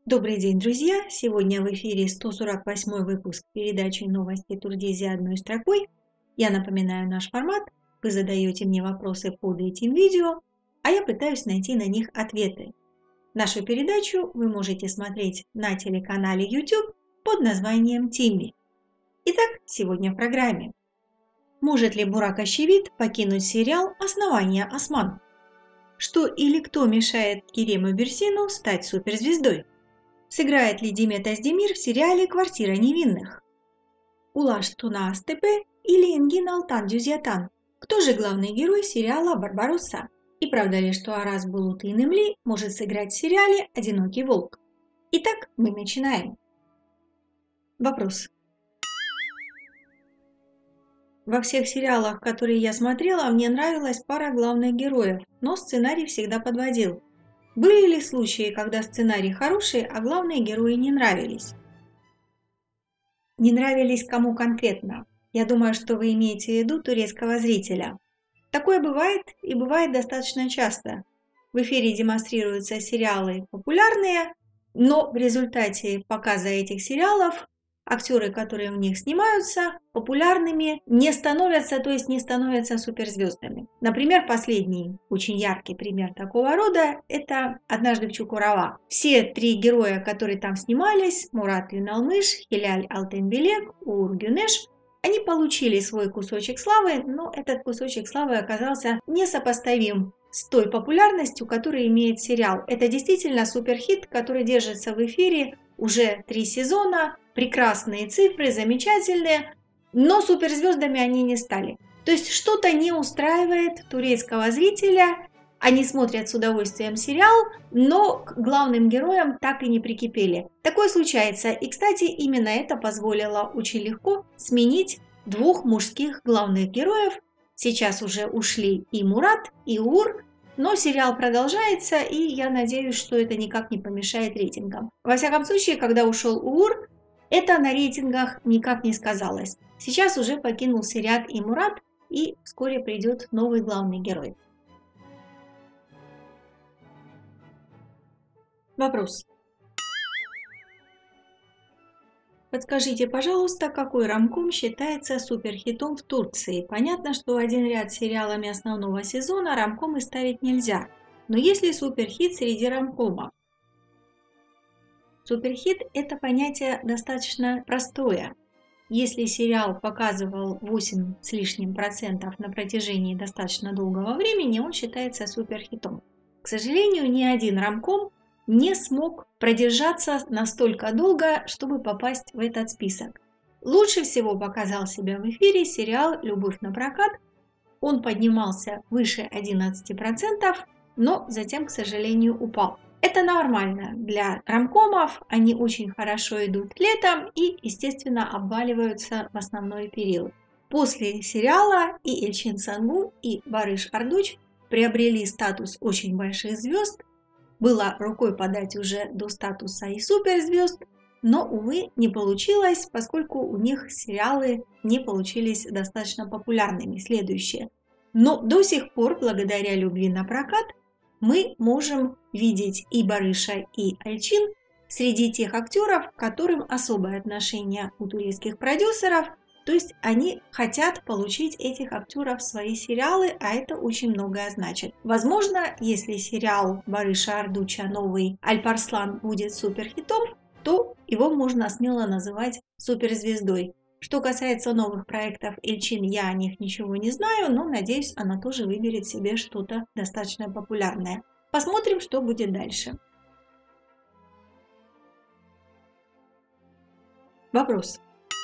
Добрый день, друзья! Сегодня в эфире 148 выпуск передачи «Новости Турдизии одной строкой». Я напоминаю наш формат. Вы задаете мне вопросы под этим видео, а я пытаюсь найти на них ответы. Нашу передачу вы можете смотреть на телеканале YouTube под названием «Тимми». Итак, сегодня в программе. Может ли Бурак Озчивит покинуть сериал «Основание Осман»? Что или кто мешает Керему Бürsin'u стать суперзвездой? Сыграет ли Demet Özdemir в сериале «Квартира невинных»? Ulaş Tuna Aztepe или Engin Altan Düzyatan? Кто же главный герой сериала «Барбаросса»? И правда ли, что Араз Булут Инемли может сыграть в сериале «Одинокий волк»? Итак, мы начинаем. Вопрос. Во всех сериалах, которые я смотрела, мне нравилась пара главных героев, но сценарий всегда подводил. Были ли случаи, когда сценарий хороший, а главные герои не нравились? Не нравились кому конкретно? Я думаю, что вы имеете в виду турецкого зрителя. Такое бывает и бывает достаточно часто. В эфире демонстрируются сериалы популярные, но в результате показа этих сериалов актеры, которые в них снимаются, популярными не становятся, то есть не становятся суперзвездами. Например, последний очень яркий пример такого рода – это «Однажды в Чукурова». Все три героя, которые там снимались – Мурат Юналмыш, Хиляль Алтынбелек, Уğur Güneş – они получили свой кусочек славы, но этот кусочек славы оказался несопоставим с той популярностью, которую имеет сериал. Это действительно суперхит, который держится в эфире уже 3 сезона, прекрасные цифры, замечательные, но суперзвездами они не стали. То есть что-то не устраивает турецкого зрителя, они смотрят с удовольствием сериал, но к главным героям так и не прикипели. Такое случается, и, кстати, именно это позволило очень легко сменить двух мужских главных героев. Сейчас уже ушли и Мурат, и Уğur, но сериал продолжается, и я надеюсь, что это никак не помешает рейтингам. Во всяком случае, когда ушел Уğur, это на рейтингах никак не сказалось. Сейчас уже покинул сериал и Мурат, и вскоре придет новый главный герой. Вопрос. Подскажите, пожалуйста, какой ромком считается суперхитом в Турции? Понятно, что в один ряд с сериалами основного сезона ромкомы ставить нельзя. Но есть ли суперхит среди ромкомов? Суперхит – это понятие достаточно простое. Если сериал показывал 8 с лишним процентов на протяжении достаточно долгого времени, он считается суперхитом. К сожалению, ни один ромком не смог продержаться настолько долго, чтобы попасть в этот список. Лучше всего показал себя в эфире сериал «Любовь напрокат». Он поднимался выше 11%, но затем, к сожалению, упал. Это нормально для ромкомов, они очень хорошо идут летом и, естественно, обваливаются в основной период. После сериала и Эльчин Сангу, и Барыш Ардуч приобрели статус очень больших звезд. Было рукой подать уже до статуса и суперзвезд, но, увы, не получилось, поскольку у них сериалы не получились достаточно популярными. Следующее. Но до сих пор, благодаря любви на прокат, мы можем видеть и Барыша, и Эльчин среди тех актеров, к которым особое отношение у турецких продюсеров. То есть они хотят получить этих актеров в свои сериалы, а это очень многое значит. Возможно, если сериал Барыша Ардуча новый Альпарслан будет суперхитом, то его можно смело называть суперзвездой. Что касается новых проектов Эльчин, я о них ничего не знаю, но надеюсь, она тоже выберет себе что-то достаточно популярное. Посмотрим, что будет дальше. Вопрос.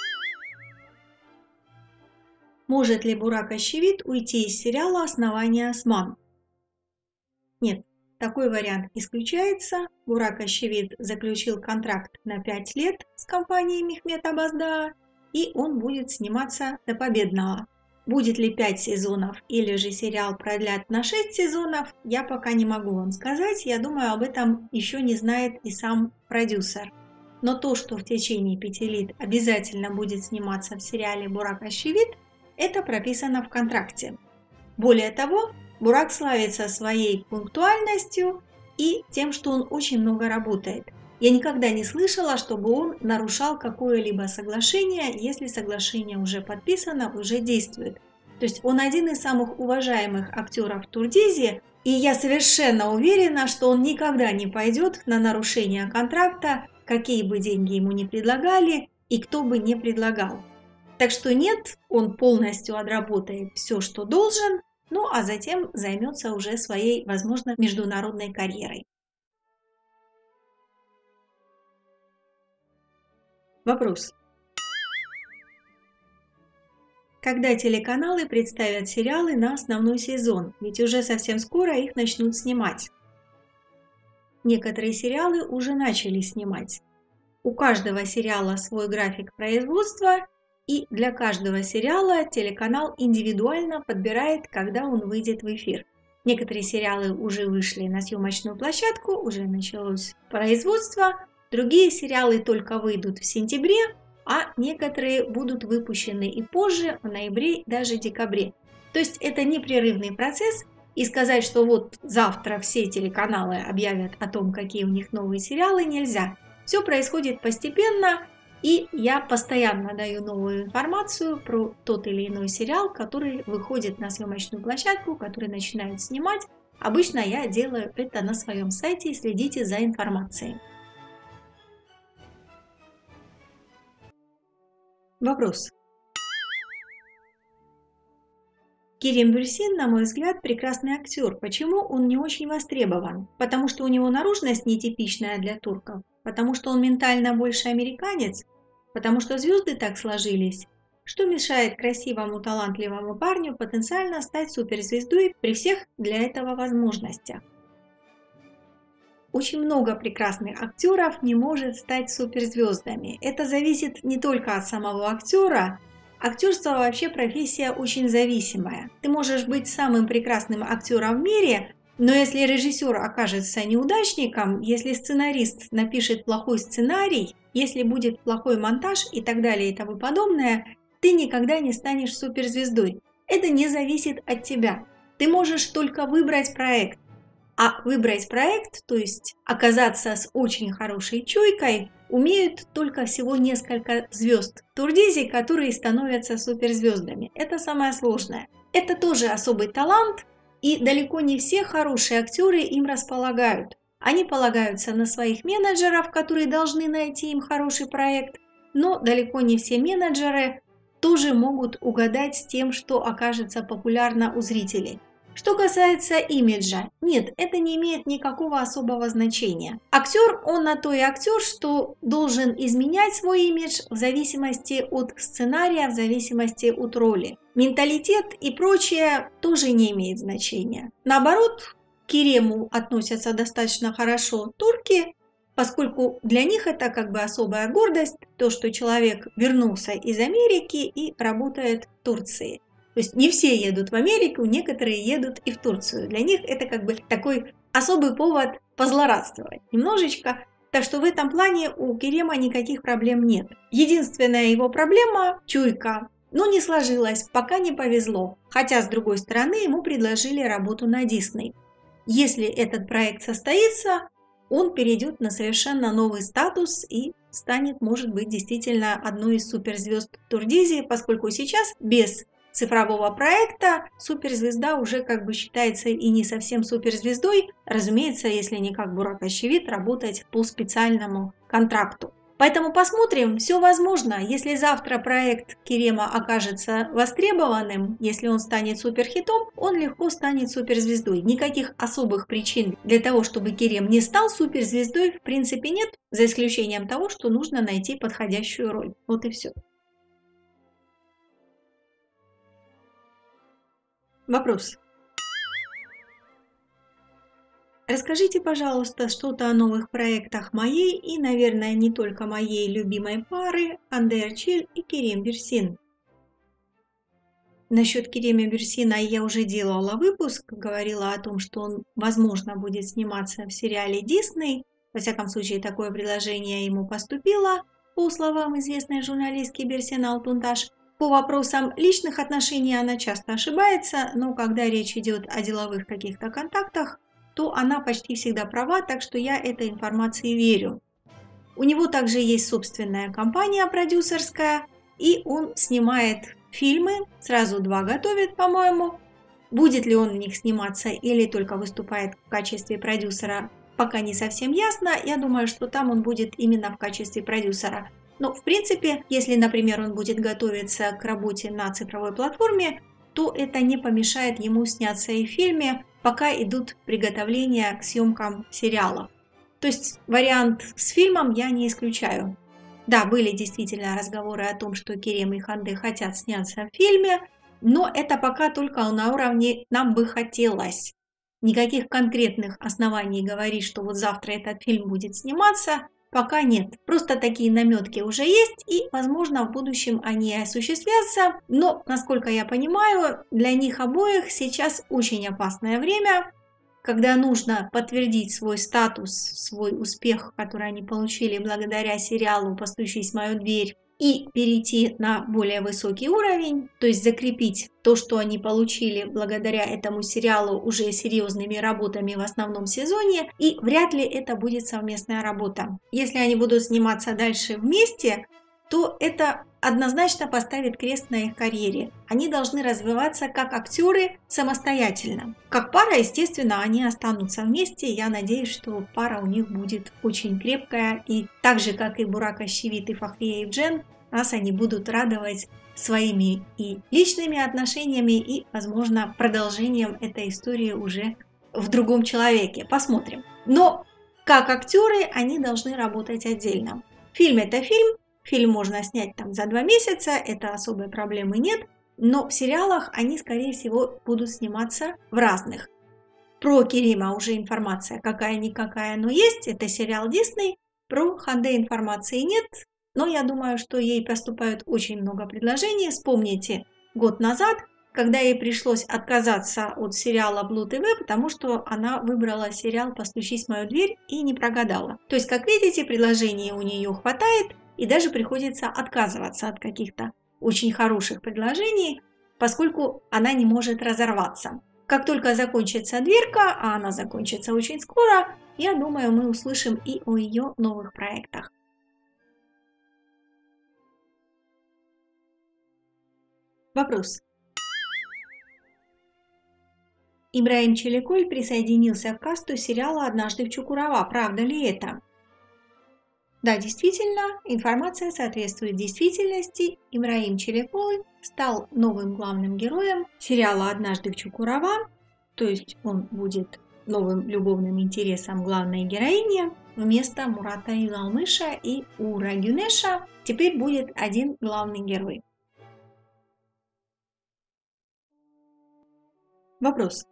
Может ли Бурак Озчивит уйти из сериала «Основание Осман»? Нет, такой вариант исключается. Бурак Озчивит заключил контракт на 5 лет с компанией Мехмет Абаздаа, и он будет сниматься до победного. Будет ли 5 сезонов или же сериал продлят на 6 сезонов, я пока не могу вам сказать. Я думаю, об этом еще не знает и сам продюсер. Но то, что в течение 5 лет обязательно будет сниматься в сериале Бурак Озчивит, это прописано в контракте. Более того, Бурак славится своей пунктуальностью и тем, что он очень много работает. Я никогда не слышала, чтобы он нарушал какое-либо соглашение, если соглашение уже подписано, уже действует. То есть он один из самых уважаемых актеров Турдизи, и я совершенно уверена, что он никогда не пойдет на нарушение контракта, какие бы деньги ему ни предлагали и кто бы не предлагал. Так что нет, он полностью отработает все, что должен, ну а затем займется уже своей, возможно, международной карьерой. Вопрос. Когда телеканалы представят сериалы на основной сезон? Ведь уже совсем скоро их начнут снимать. Некоторые сериалы уже начали снимать. У каждого сериала свой график производства, и для каждого сериала телеканал индивидуально подбирает, когда он выйдет в эфир. Некоторые сериалы уже вышли на съемочную площадку, уже началось производство. Другие сериалы только выйдут в сентябре, а некоторые будут выпущены и позже, в ноябре, даже декабре. То есть это непрерывный процесс, и сказать, что вот завтра все телеканалы объявят о том, какие у них новые сериалы, нельзя. Все происходит постепенно, и я постоянно даю новую информацию про тот или иной сериал, который выходит на съемочную площадку, который начинают снимать. Обычно я делаю это на своем сайте, следите за информацией. Вопрос. Керем Бюрсин, на мой взгляд, прекрасный актер. Почему он не очень востребован? Потому что у него наружность нетипичная для турков? Потому что он ментально больше американец? Потому что звезды так сложились? Что мешает красивому, талантливому парню потенциально стать суперзвездой при всех для этого возможностях? Очень много прекрасных актеров не может стать суперзвездами. Это зависит не только от самого актера. Актерство вообще профессия очень зависимая. Ты можешь быть самым прекрасным актером в мире, но если режиссер окажется неудачником, если сценарист напишет плохой сценарий, если будет плохой монтаж и так далее и тому подобное, ты никогда не станешь суперзвездой. Это не зависит от тебя. Ты можешь только выбрать проект. А выбрать проект, то есть оказаться с очень хорошей чуйкой, умеют только всего несколько звезд Турдизи, которые становятся суперзвездами. Это самое сложное. Это тоже особый талант, и далеко не все хорошие актеры им располагают. Они полагаются на своих менеджеров, которые должны найти им хороший проект, но далеко не все менеджеры тоже могут угадать с тем, что окажется популярно у зрителей. Что касается имиджа, нет, это не имеет никакого особого значения. Актер, он на то и актер, что должен изменять свой имидж в зависимости от сценария, в зависимости от роли. Менталитет и прочее тоже не имеет значения. Наоборот, к Керему относятся достаточно хорошо турки, поскольку для них это как бы особая гордость, то, что человек вернулся из Америки и работает в Турции. То есть не все едут в Америку, некоторые едут и в Турцию. Для них это как бы такой особый повод позлорадствовать немножечко. Так что в этом плане у Керема никаких проблем нет. Единственная его проблема – чуйка. Но не сложилось, пока не повезло. Хотя, с другой стороны, ему предложили работу на Дисней. Если этот проект состоится, он перейдет на совершенно новый статус и станет, может быть, действительно одной из суперзвезд Турдизи, поскольку сейчас без цифрового проекта суперзвезда уже как бы считается и не совсем суперзвездой, разумеется, если не как Бурак Озчивит, работать по специальному контракту. Поэтому посмотрим, все возможно. Если завтра проект Керема окажется востребованным, если он станет суперхитом, он легко станет суперзвездой. Никаких особых причин для того, чтобы Керем не стал суперзвездой, в принципе нет, за исключением того, что нужно найти подходящую роль. Вот и все. Вопрос. Расскажите, пожалуйста, что-то о новых проектах моей и, наверное, не только моей любимой пары Ханде Эрчель и Керем Бюрсин. Насчет Керема Бюрсина я уже делала выпуск, говорила о том, что он, возможно, будет сниматься в сериале Disney. Во всяком случае, такое предложение ему поступило, по словам известной журналистки Берсин Алтунташ. По вопросам личных отношений она часто ошибается, но когда речь идет о деловых каких-то контактах, то она почти всегда права, так что я этой информации верю. У него также есть собственная компания продюсерская, и он снимает фильмы, сразу 2 готовит, по-моему. Будет ли он в них сниматься или только выступает в качестве продюсера, пока не совсем ясно. Я думаю, что там он будет именно в качестве продюсера. Но, в принципе, если, например, он будет готовиться к работе на цифровой платформе, то это не помешает ему сняться и в фильме, пока идут приготовления к съемкам сериалов. То есть вариант с фильмом я не исключаю. Да, были действительно разговоры о том, что Керем и Ханде хотят сняться в фильме, но это пока только на уровне «нам бы хотелось». Никаких конкретных оснований говорить, что вот завтра этот фильм будет сниматься, пока нет. Просто такие наметки уже есть, и, возможно, в будущем они осуществятся. Но, насколько я понимаю, для них обоих сейчас очень опасное время, когда нужно подтвердить свой статус, свой успех, который они получили благодаря сериалу «Постучись в мою дверь», и перейти на более высокий уровень, то есть закрепить то, что они получили благодаря этому сериалу уже серьезными работами в основном сезоне, и вряд ли это будет совместная работа. Если они будут сниматься дальше вместе, то это однозначно поставит крест на их карьере. Они должны развиваться как актеры самостоятельно. Как пара, естественно, они останутся вместе. Я надеюсь, что пара у них будет очень крепкая. И так же, как и Бурак Озчивит и Фахрия Евджен, нас они будут радовать своими и личными отношениями, и, возможно, продолжением этой истории уже в другом человеке. Посмотрим. Но как актеры они должны работать отдельно. Фильм – это фильм. Фильм можно снять там за 2 месяца, это особой проблемы нет, но в сериалах они, скорее всего, будут сниматься в разных. Про Керема уже информация какая-никакая, но есть, это сериал Disney, про Ханде информации нет, но я думаю, что ей поступают очень много предложений. Вспомните год назад, когда ей пришлось отказаться от сериала Blue TV, потому что она выбрала сериал «Постучись в мою дверь» и не прогадала. То есть, как видите, предложений у нее хватает, и даже приходится отказываться от каких-то очень хороших предложений, поскольку она не может разорваться. Как только закончится дверка, а она закончится очень скоро, я думаю, мы услышим и о ее новых проектах. Вопрос. Ибрагим Челиколь присоединился к касту сериала «Однажды в Чукурова». Правда ли это? Да, действительно, информация соответствует действительности. Ибрагим Челиколь стал новым главным героем сериала «Однажды в Чукурова», то есть он будет новым любовным интересом главной героини. Вместо Мурата Юлалмыша и Ура Гюнеша теперь будет один главный герой. Вопрос.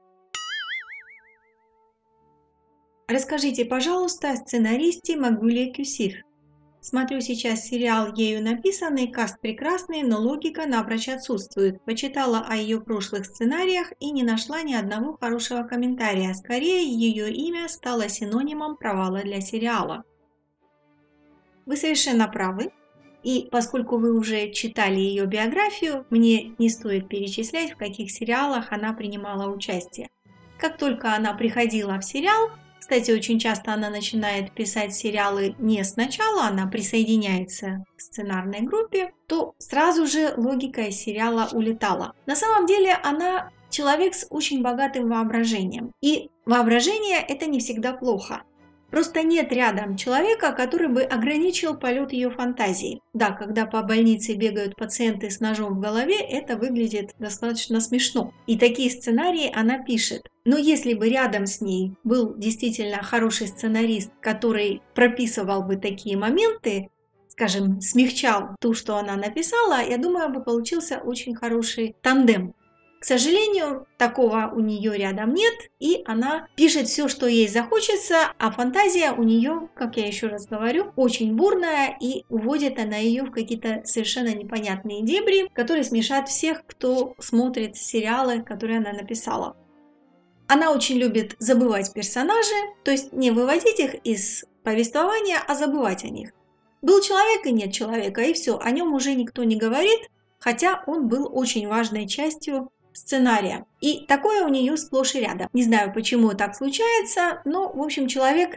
Расскажите, пожалуйста, о сценаристе Магуле Кюсиф. Смотрю сейчас сериал ею написанный, каст прекрасный, но логика напрочь отсутствует. Почитала о ее прошлых сценариях и не нашла ни одного хорошего комментария. Скорее, ее имя стало синонимом провала для сериала. Вы совершенно правы. И поскольку вы уже читали ее биографию, мне не стоит перечислять, в каких сериалах она принимала участие. Как только она приходила в сериал, кстати, очень часто она начинает писать сериалы не сначала, она присоединяется к сценарной группе, то сразу же логика из сериала улетала. На самом деле она человек с очень богатым воображением. И воображение – это не всегда плохо. Просто нет рядом человека, который бы ограничил полет ее фантазии. Да, когда по больнице бегают пациенты с ножом в голове, это выглядит достаточно смешно. И такие сценарии она пишет. Но если бы рядом с ней был действительно хороший сценарист, который прописывал бы такие моменты, скажем, смягчал то, что она написала, я думаю, бы получился очень хороший тандем. К сожалению, такого у нее рядом нет, и она пишет все, что ей захочется, а фантазия у нее, как я еще раз говорю, очень бурная, и уводит она ее в какие-то совершенно непонятные дебри, которые смешат всех, кто смотрит сериалы, которые она написала. Она очень любит забывать персонажей, то есть не выводить их из повествования, а забывать о них. Был человек и нет человека, и все, о нем уже никто не говорит, хотя он был очень важной частью сценария. И такое у нее сплошь и рядом. Не знаю, почему так случается, но, в общем, человек,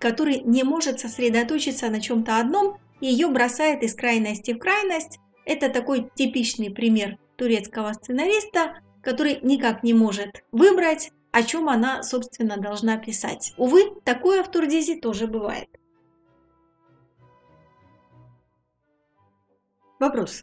который не может сосредоточиться на чем-то одном и ее бросает из крайности в крайность. Это такой типичный пример турецкого сценариста, который никак не может выбрать, о чем она, собственно, должна писать. Увы, такое в Турдизе тоже бывает. Вопрос.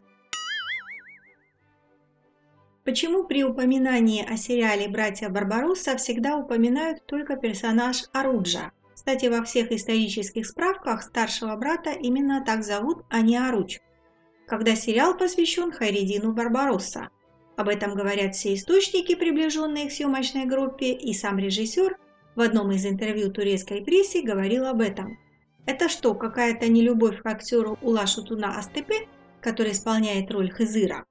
Почему при упоминании о сериале «Братья Барбаросса» всегда упоминают только персонаж Аруджа? Кстати, во всех исторических справках старшего брата именно так зовут, а не Аруч, когда сериал посвящен Хайреддину Барбаросса. Об этом говорят все источники, приближенные к съемочной группе, и сам режиссер в одном из интервью турецкой прессе говорил об этом. Это что, какая-то нелюбовь к актеру Улашу Туна Астепе, который исполняет роль Хызыра?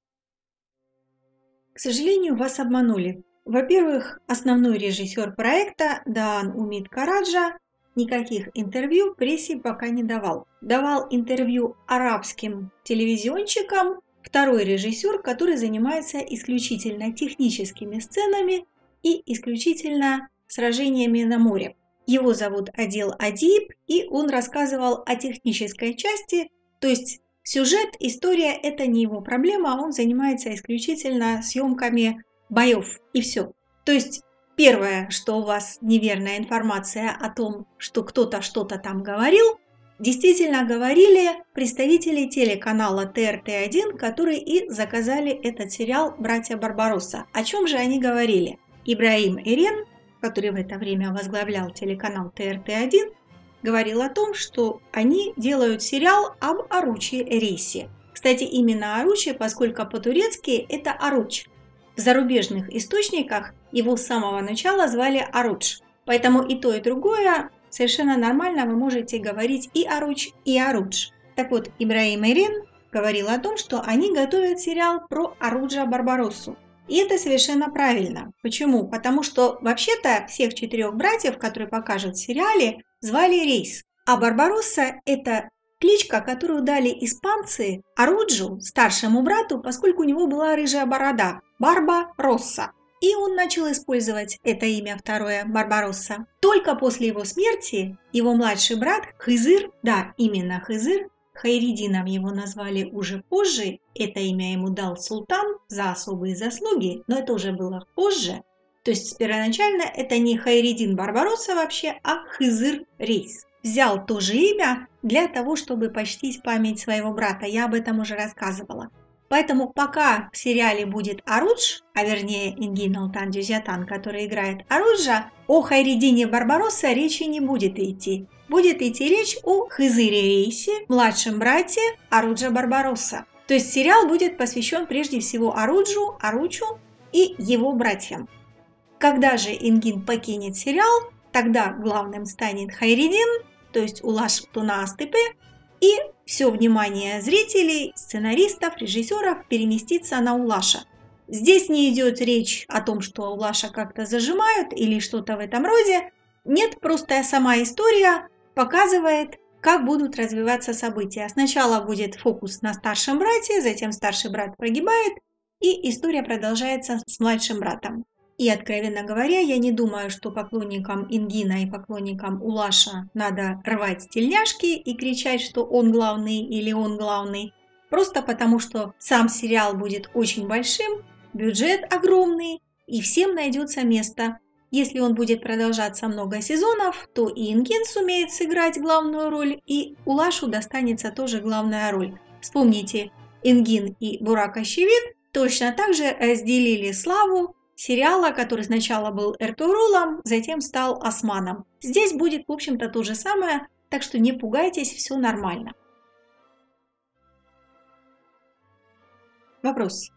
К сожалению, вас обманули. Во-первых, основной режиссер проекта Даан Умит Караджа никаких интервью прессе пока не давал. Давал интервью арабским телевизионщикам второй режиссер, который занимается исключительно техническими сценами и исключительно сражениями на море. Его зовут Адил Адиб, и он рассказывал о технической части, то есть сюжет, история – это не его проблема, он занимается исключительно съемками боев, и все. То есть первое, что у вас неверная информация о том, что кто-то что-то там говорил, действительно говорили представители телеканала ТРТ-1, которые и заказали этот сериал «Братья Барбаросса». О чем же они говорили? Ибрагим Эрен, который в это время возглавлял телеканал ТРТ-1, говорил о том, что они делают сериал об Аруче Рейсе. Кстати, именно Аруче, поскольку по-турецки это Аруч. В зарубежных источниках его с самого начала звали Арудж. Поэтому и то, и другое совершенно нормально, вы можете говорить и Аруч, и Арудж. Так вот, Ибрагим Эрен говорил о том, что они готовят сериал про Аруджа Барбароссу. И это совершенно правильно. Почему? Потому что вообще-то всех 4 братьев, которые покажут в сериале, звали Рейс. А Барбаросса – это кличка, которую дали испанцы Аруджу, старшему брату, поскольку у него была рыжая борода – Барбаросса. И он начал использовать это имя второе – Барбаросса. Только после его смерти его младший брат Хызыр, да, именно Хызыр, Хайреддином его назвали уже позже, это имя ему дал султан за особые заслуги, но это уже было позже. То есть первоначально это не Хайреддин Барбаросса вообще, а Хызыр Рейс. Взял то же имя для того, чтобы почтить память своего брата, я об этом уже рассказывала. Поэтому пока в сериале будет Арудж, а вернее Ингин Алтан Дюзятан, который играет Аруджа, о Хайреддине Барбаросса речи не будет идти. Будет идти речь о Хызыре Рейсе, младшем брате Аруджа Барбаросса. То есть сериал будет посвящен прежде всего Аруджу, Аручу и его братьям. Когда же Ингин покинет сериал, тогда главным станет Хайреддин, то есть Улаш Туна Астепе, и все внимание зрителей, сценаристов, режиссеров переместится на Улаша. Здесь не идет речь о том, что Улаша как-то зажимают или что-то в этом роде. Нет, просто сама история показывает, как будут развиваться события. Сначала будет фокус на старшем брате, затем старший брат погибает, и история продолжается с младшим братом. И, откровенно говоря, я не думаю, что поклонникам Ингина и поклонникам Улаша надо рвать тельняшки и кричать, что он главный или он главный. Просто потому, что сам сериал будет очень большим, бюджет огромный, и всем найдется место. Если он будет продолжаться много сезонов, то и Ингин сумеет сыграть главную роль, и Улашу достанется тоже главная роль. Вспомните, Ингин и Бурак Ощевид точно так же разделили славу сериала, который сначала был Эртугрулом, затем стал Османом. Здесь будет, в общем-то, то же самое, так что не пугайтесь, все нормально. Вопрос.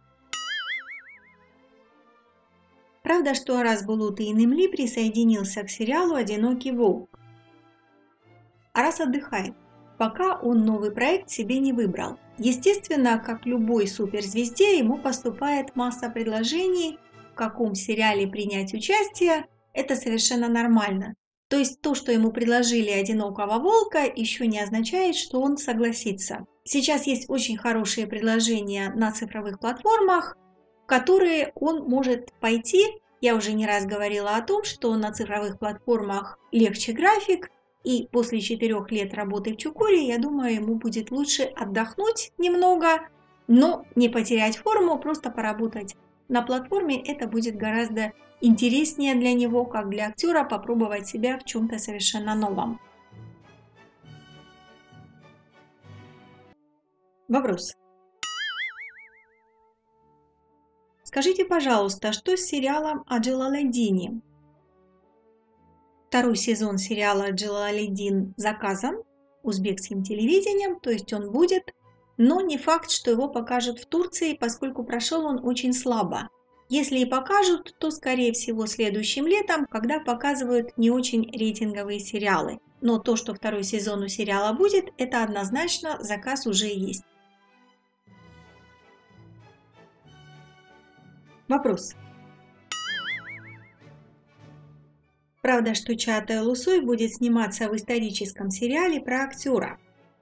Правда, что Арас Булут и Немли присоединился к сериалу «Одинокий волк»? Арас отдыхает, пока он новый проект себе не выбрал. Естественно, как любой суперзвезде, ему поступает масса предложений, в каком сериале принять участие, это совершенно нормально. То есть то, что ему предложили «Одинокого волка», еще не означает, что он согласится. Сейчас есть очень хорошие предложения на цифровых платформах, в которые он может пойти. Я уже не раз говорила о том, что на цифровых платформах легче график, И после 4 лет работы в Чукоре, я думаю, ему будет лучше отдохнуть немного, но не потерять форму, просто поработать на платформе. Это будет гораздо интереснее для него, как для актера, попробовать себя в чем-то совершенно новом. Вопрос. Скажите, пожалуйста, что с сериалом о Джалалиддине? Второй сезон сериала «Джалалиддин» заказан узбекским телевидением, то есть он будет, но не факт, что его покажут в Турции, поскольку прошел он очень слабо. Если и покажут, то скорее всего следующим летом, когда показывают не очень рейтинговые сериалы. Но то, что второй сезон у сериала будет, это однозначно, заказ уже есть. Вопрос. Правда, что Чаатай Олусой будет сниматься в историческом сериале про актера?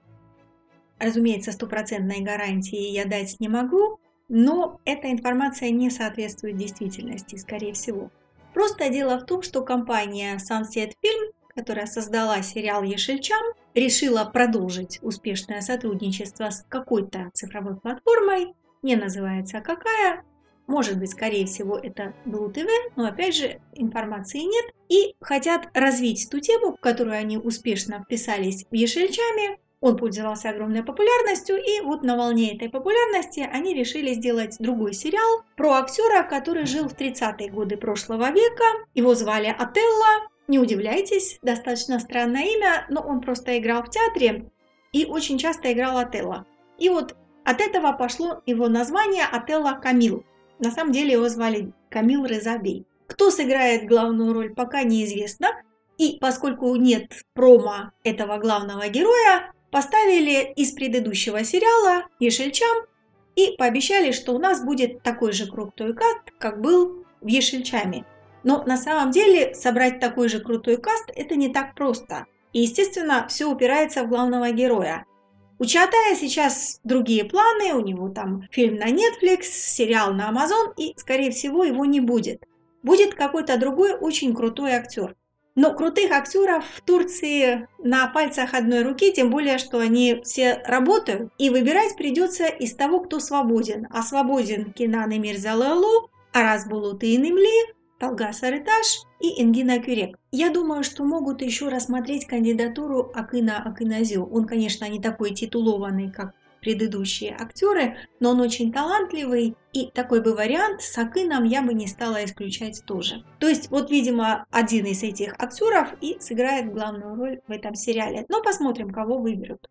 Разумеется, стопроцентной гарантии я дать не могу, но эта информация не соответствует действительности, скорее всего. Просто дело в том, что компания Sunset Film, которая создала сериал «Ешельчам», решила продолжить успешное сотрудничество с какой-то цифровой платформой, не называется какая. Может быть, скорее всего, это Blue TV, но опять же информации нет. И хотят развить ту тему, в которую они успешно вписались в Ешельчаме. Он пользовался огромной популярностью, и вот на волне этой популярности они решили сделать другой сериал про актера, который жил в 30-е годы прошлого века. Его звали Отелло. Не удивляйтесь, достаточно странное имя, но он просто играл в театре и очень часто играл Отелло. И вот от этого пошло его название Отелло Камил. На самом деле его звали Камил Реза Бей. Кто сыграет главную роль, пока неизвестно. И поскольку нет промо этого главного героя, поставили из предыдущего сериала «Ешельчам» и пообещали, что у нас будет такой же крутой каст, как был в «Ешельчаме». Но на самом деле собрать такой же крутой каст – это не так просто. И, естественно, все упирается в главного героя. У Чаатая сейчас другие планы, у него там фильм на Netflix, сериал на Amazon, и, скорее всего, его не будет. Будет какой-то другой очень крутой актер. Но крутых актеров в Турции на пальцах одной руки, тем более, что они все работают, и выбирать придется из того, кто свободен. А свободен Кенан Эмирзалыоğlu, Араз Булут и Инемли, Талгас Арыташ и Ингина Кюрек. Я думаю, что могут еще рассмотреть кандидатуру Акына Акыназиу. Он, конечно, не такой титулованный, как предыдущие актеры, но он очень талантливый, и такой бы вариант с Акыном я бы не стала исключать тоже. То есть, вот, видимо, один из этих актеров и сыграет главную роль в этом сериале. Но посмотрим, кого выберут.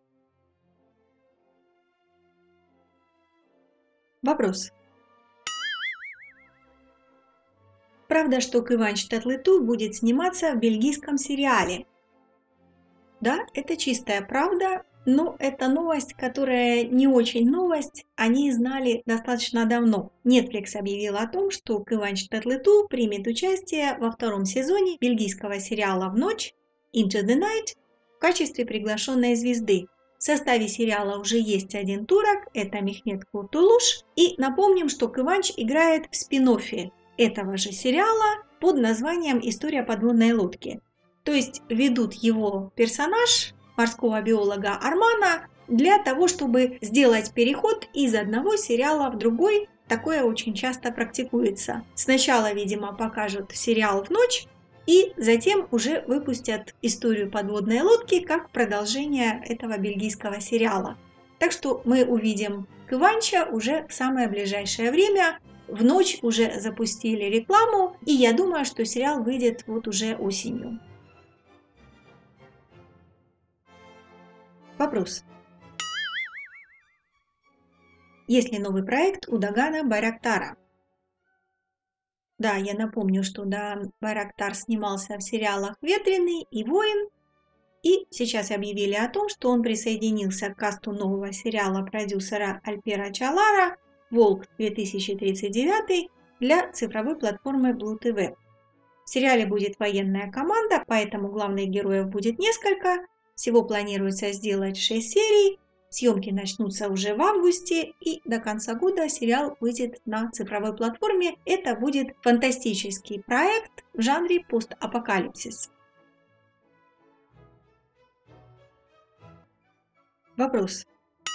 Вопрос. Правда, что Кыванч Татлыту будет сниматься в бельгийском сериале? Да, это чистая правда, но это новость, которая не очень новость, они знали достаточно давно. Netflix объявил о том, что Кыванч Татлыту примет участие во втором сезоне бельгийского сериала «В ночь» Into the Night в качестве приглашенной звезды. В составе сериала уже есть один турок, это Мехмет Куртулуш. И напомним, что Кыванч играет в спин-оффе этого же сериала под названием «История подводной лодки». То есть ведут его персонаж, морского биолога Армана, для того, чтобы сделать переход из одного сериала в другой. Такое очень часто практикуется. Сначала, видимо, покажут сериал «В ночь», и затем уже выпустят историю подводной лодки как продолжение этого бельгийского сериала. Так что мы увидим Кыванча уже в самое ближайшее время. В ночь уже запустили рекламу, и я думаю, что сериал выйдет вот уже осенью. Вопрос. Есть ли новый проект у Дагана Байрактара? Да, я напомню, что Даган Байрактар снимался в сериалах «Ветреный» и «Воин», и сейчас объявили о том, что он присоединился к касту нового сериала продюсера Альпера Чалара «Волк 2039» для цифровой платформы Blue TV. В сериале будет военная команда, поэтому главных героев будет несколько. Всего планируется сделать 6 серий. Съемки начнутся уже в августе, и до конца года сериал выйдет на цифровой платформе. Это будет фантастический проект в жанре постапокалипсис. Вопрос.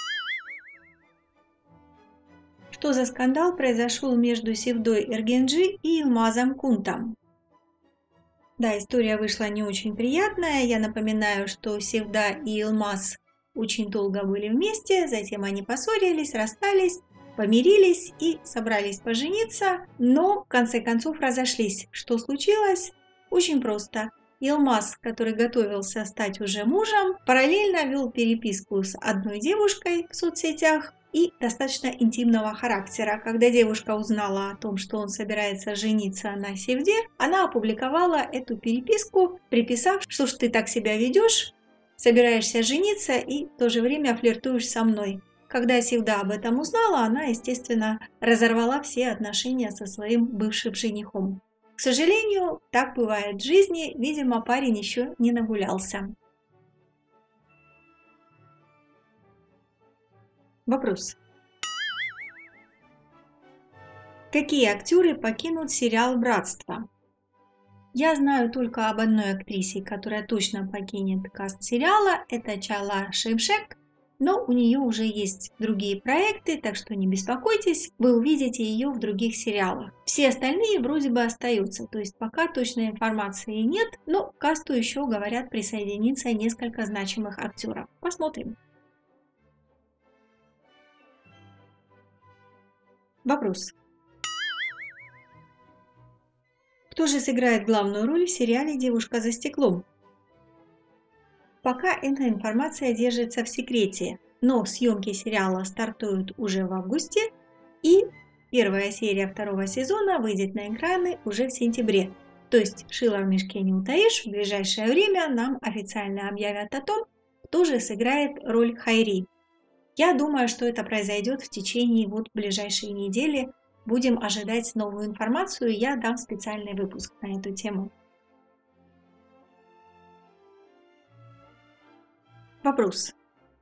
Что за скандал произошел между Севдой Эргенджи и Илмазом Кунтом? Да, история вышла не очень приятная. Я напоминаю, что Севда и Илмаз очень долго были вместе, затем они поссорились, расстались, помирились и собрались пожениться, но в конце концов разошлись. Что случилось? Очень просто. Илмаз, который готовился стать уже мужем, параллельно вел переписку с одной девушкой в соцсетях и достаточно интимного характера. Когда девушка узнала о том, что он собирается жениться на Севде, она опубликовала эту переписку, приписав, что ж ты так себя ведешь, собираешься жениться и в то же время флиртуешь со мной. Когда Севда об этом узнала, она, естественно, разорвала все отношения со своим бывшим женихом. К сожалению, так бывает в жизни, видимо, парень еще не нагулялся. Вопрос. Какие актеры покинут сериал «Братство»? Я знаю только об одной актрисе, которая точно покинет каст сериала, это Чала Шемшек, но у нее уже есть другие проекты, так что не беспокойтесь, вы увидите ее в других сериалах. Все остальные вроде бы остаются, то есть пока точной информации нет, но к касту еще, говорят, присоединится несколько значимых актеров. Посмотрим. Вопрос. Кто же сыграет главную роль в сериале «Девушка за стеклом»? Пока эта информация держится в секрете, но съемки сериала стартуют уже в августе, и первая серия второго сезона выйдет на экраны уже в сентябре. То есть шило в мешке не утаишь, в ближайшее время нам официально объявят о том, кто же сыграет роль Хайри. Я думаю, что это произойдет в течение ближайшей недели. Будем ожидать новую информацию, я дам специальный выпуск на эту тему. Вопрос.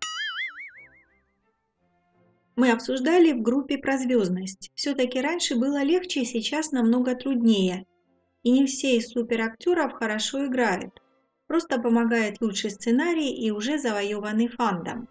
Мы обсуждали в группе про звездность. Все-таки раньше было легче, сейчас намного труднее. И не все из суперактеров хорошо играют. Просто помогает лучший сценарий и уже завоеванный фандом.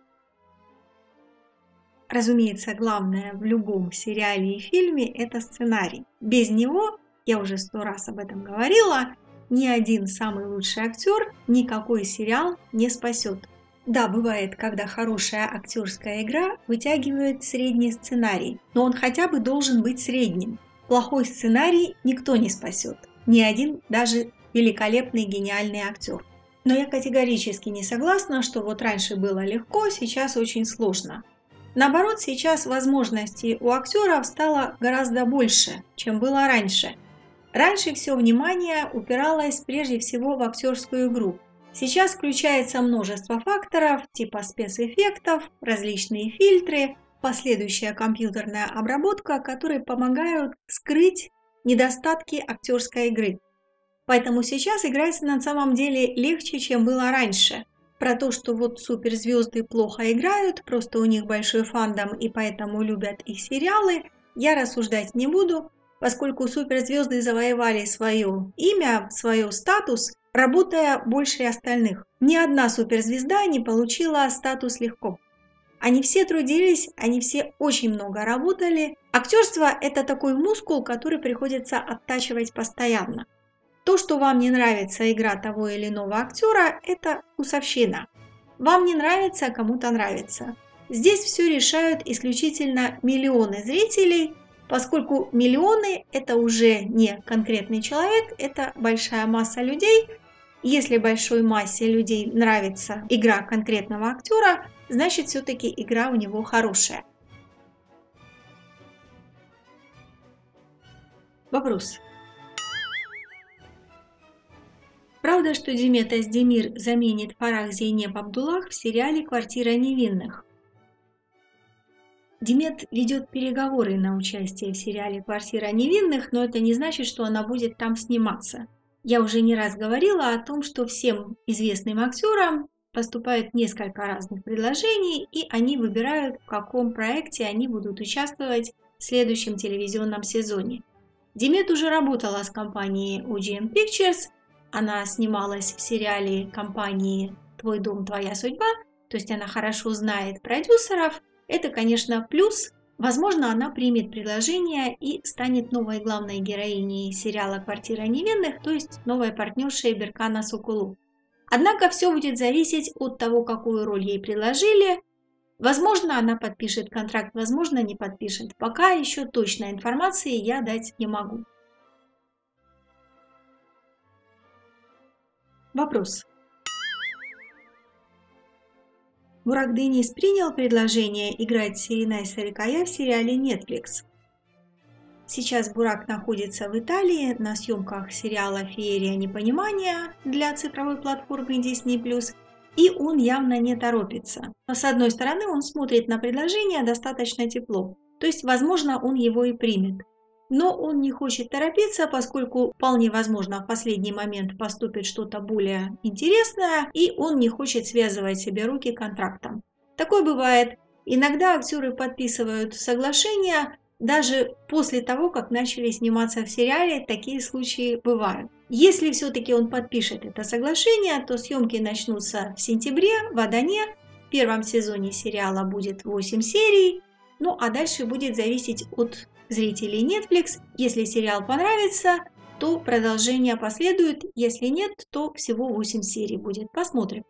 Разумеется, главное в любом сериале и фильме – это сценарий. Без него, я уже 100 раз об этом говорила, ни один самый лучший актер никакой сериал не спасет. Да, бывает, когда хорошая актерская игра вытягивает средний сценарий, но он хотя бы должен быть средним. Плохой сценарий никто не спасет, ни один даже великолепный гениальный актер. Но я категорически не согласна, что раньше было легко, сейчас очень сложно. Наоборот, сейчас возможностей у актеров стало гораздо больше, чем было раньше. Раньше все внимание упиралось прежде всего в актерскую игру. Сейчас включается множество факторов типа спецэффектов, различные фильтры, последующая компьютерная обработка, которые помогают скрыть недостатки актерской игры. Поэтому сейчас играть на самом деле легче, чем было раньше. Про то, что суперзвезды плохо играют, просто у них большой фандом и поэтому любят их сериалы, я рассуждать не буду, поскольку суперзвезды завоевали свое имя, свой статус, работая больше остальных. Ни одна суперзвезда не получила статус легко. Они все трудились, они все очень много работали. Актерство – это такой мускул, который приходится оттачивать постоянно. То, что вам не нравится игра того или иного актера, это вкусовщина. Вам не нравится, кому-то нравится. Здесь все решают исключительно миллионы зрителей, поскольку миллионы – это уже не конкретный человек, это большая масса людей. Если большой массе людей нравится игра конкретного актера, значит все-таки игра у него хорошая. Вопрос. Правда, что Димет Оздемир заменит Фарах Зейнеп Абдуллах в сериале «Квартира невинных»? Димет ведет переговоры на участие в сериале «Квартира невинных», но это не значит, что она будет там сниматься. Я уже не раз говорила о том, что всем известным актерам поступают несколько разных предложений, и они выбирают, в каком проекте они будут участвовать в следующем телевизионном сезоне. Димет уже работала с компанией OGM Pictures, она снималась в сериале компании «Твой дом, твоя судьба», то есть она хорошо знает продюсеров, это, конечно, плюс. Возможно, она примет предложение и станет новой главной героиней сериала «Квартира невинных», то есть новой партнершей Беркана Сокулу. Однако все будет зависеть от того, какую роль ей предложили. Возможно, она подпишет контракт, возможно, не подпишет. Пока еще точной информации я дать не могу. Вопрос. Бурак Денис принял предложение играть Сиринай Сарикая в сериале Netflix. Сейчас Бурак находится в Италии на съемках сериала «Феерия непонимания» для цифровой платформы Disney+, и он явно не торопится. С одной стороны, он смотрит на предложение достаточно тепло, то есть, возможно, он его и примет. Но он не хочет торопиться, поскольку вполне возможно в последний момент поступит что-то более интересное, и он не хочет связывать себе руки контрактом. Такое бывает. Иногда актеры подписывают соглашения даже после того, как начали сниматься в сериале, такие случаи бывают. Если все-таки он подпишет это соглашение, то съемки начнутся в сентябре в Адане. В первом сезоне сериала будет 8 серий, ну а дальше будет зависеть от зрителей Netflix. Если сериал понравится, то продолжение последует. Если нет, то всего 8 серий будет. Посмотрим.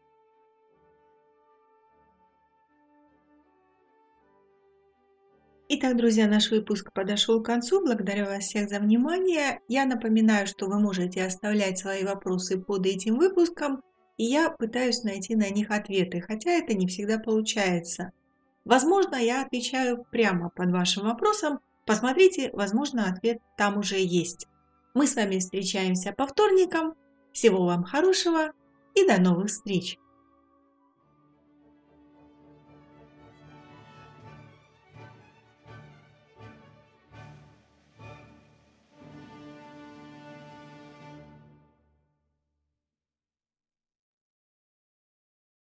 Итак, друзья, наш выпуск подошел к концу. Благодарю вас всех за внимание. Я напоминаю, что вы можете оставлять свои вопросы под этим выпуском, и я пытаюсь найти на них ответы, хотя это не всегда получается. Возможно, я отвечаю прямо под вашим вопросом. Посмотрите, возможно, ответ там уже есть. Мы с вами встречаемся по вторникам. Всего вам хорошего и до новых встреч!